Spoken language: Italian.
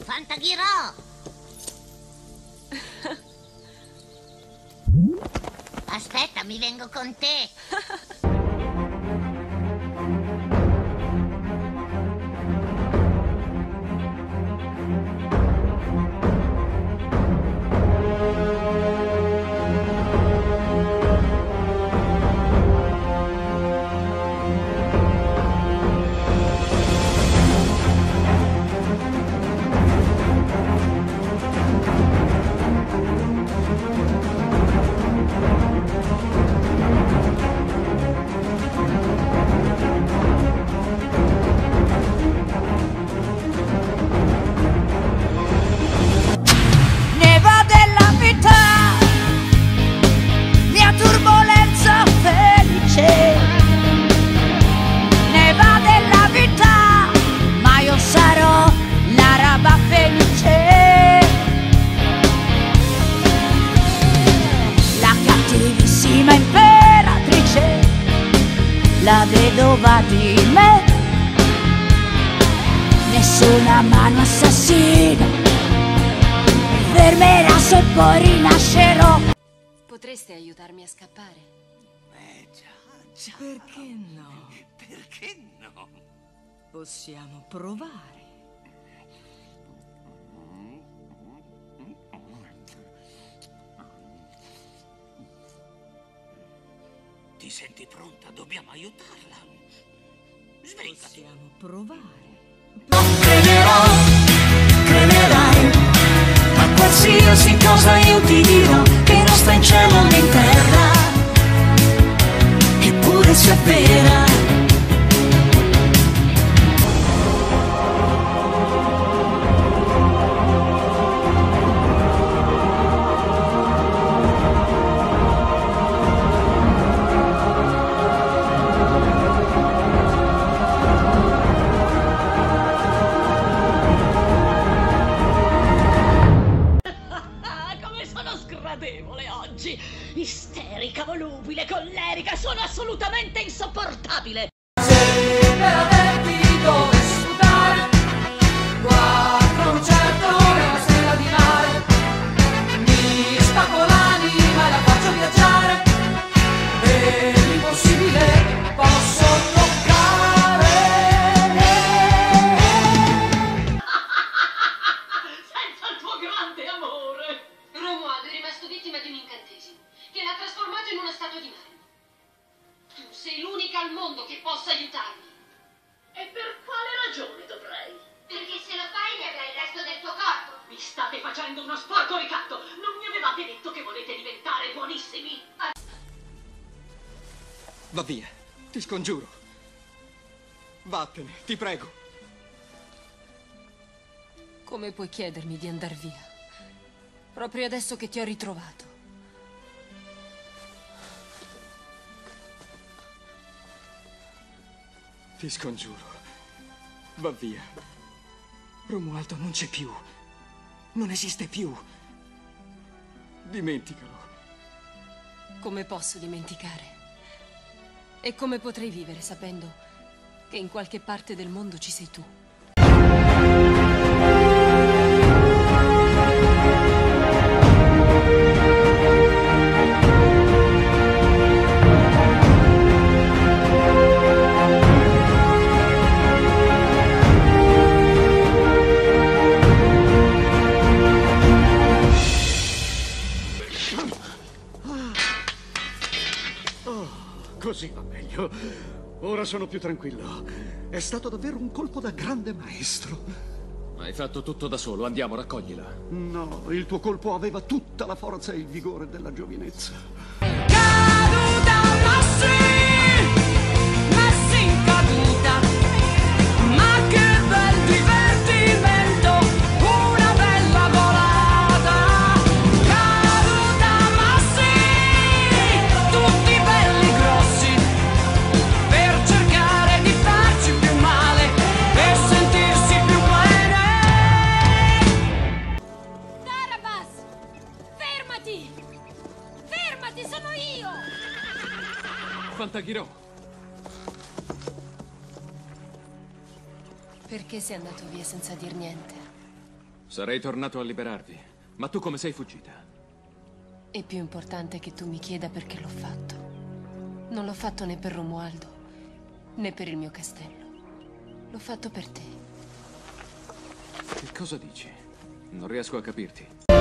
Fantaghirò! Aspetta, mi vengo con te. La vedova di me, nessuna mano assassina fermerà se poi rinascerò. Potreste aiutarmi a scappare? Già. Perché no? Perché no? Possiamo provare. Ti senti pronta? Dobbiamo aiutarla. Sbrigati. Possiamo provare. Crederai a qualsiasi cosa io ti dirò, che non sta in cielo né in terra, eppure sia vera. Oggi, isterica, volubile, collerica, sono assolutamente insopportabile! Per averti dove sputare, guarda un certo nella stella di mare, mi stacco l'anima e la faccio viaggiare, e l'impossibile posso toccare. Senza il tuo grande amore! Romualdo è rimasto vittima di un incantesimo che l'ha trasformato in una statua di marmo. Tu sei l'unica al mondo che possa aiutarmi. E per quale ragione dovrei? Perché se lo fai ne avrai il resto del tuo corpo. Mi state facendo uno sporco ricatto! Non mi avevate detto che volete diventare buonissimi? Va via, ti scongiuro. Vattene, ti prego. Come puoi chiedermi di andar via? Proprio adesso che ti ho ritrovato. Ti scongiuro. Va via. Romualdo non c'è più. Non esiste più. Dimenticalo. Come posso dimenticare? E come potrei vivere sapendo che in qualche parte del mondo ci sei tu? Così va meglio. Ora sono più tranquillo. È stato davvero un colpo da grande maestro. Hai fatto tutto da solo, andiamo, raccoglila. No, il tuo colpo aveva tutta la forza e il vigore della giovinezza. Caduta, Messi in caduta, ma che bel divertimento, una bella volata. Caduta, tutti belli grossi, per cercare di farci più male e sentirsi più bene. Tarabas! Fermati! Fermati, sono io! Fantaghirò. Perché sei andato via senza dir niente? Sarei tornato a liberarvi, ma tu come sei fuggita? È più importante che tu mi chieda perché l'ho fatto. Non l'ho fatto né per Romualdo, né per il mio castello. L'ho fatto per te. Che cosa dici? Non riesco a capirti.